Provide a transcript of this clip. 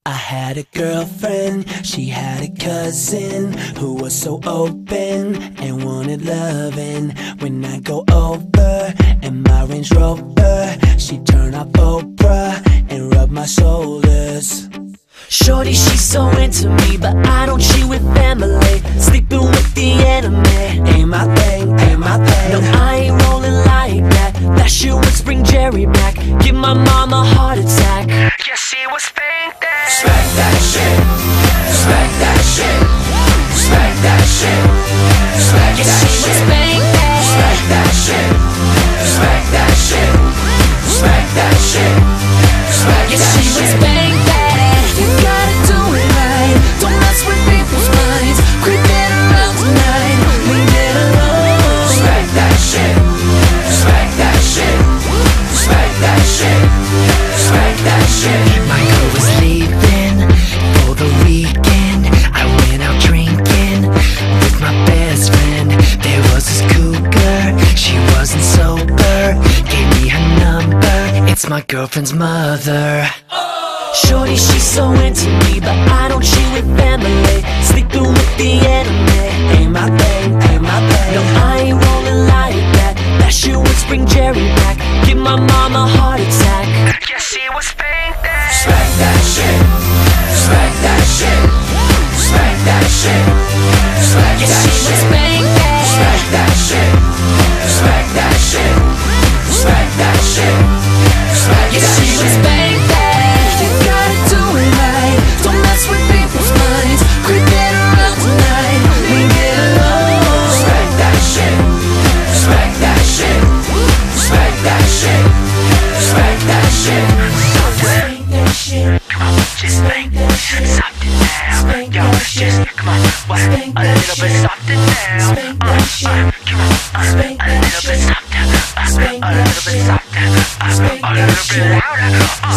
I had a girlfriend, she had a cousin who was so open and wanted loving. When I go over in my Range Rover, she turn off Oprah and rub my shoulders. Shorty, she's so into me, but I don't cheat with family. Sleeping with the enemy ain't my thing, ain't my thing. No, I ain't rolling like that. That shit would bring Jerry back. Give my mom a heart attack. Yeah, she was fainting. Smack that shit, smack that shit, smack that shit, smack yeah, that she shit. Was fainting. Smack that shit, smack that shit, smack that shit, smack yeah, that she shit. Was fainting. You gotta do it right. Don't mess with people's minds. Creeping around tonight. Leave it alone. Smack that shit, smack that shit, smack that shit, smack that shit. My girl was leaving for the weekend. I went out drinking with my best friend. There was this cougar, she wasn't sober. Gave me her number, it's my girlfriend's mother. Shorty, she's so into me, but I don't cheat with family. Sleeping with the enemy ain't my thing, ain't my thing. No, I ain't rolling like that. That shit would bring Jerry back. Give my mom a heart attack. Yeah, she was fainting. Smack that shit, smack that shit, smack that shit, smack yeah, that she shit. Was fainting. Smack that shit, smack that shit, smack that shit, smack yeah, that she shit. Was fainting. You gotta do it right. Don't mess with people's minds. Creeping around tonight. Leave it alone. Smack that shit, smack that shit, smack that shit, smack that shit. Spank that shit. Come on, just spank that shit. Soft it down. Yo, just come on, what? A little bit softer now. Come on, a little bit softer. A little bit softer. A little bit louder.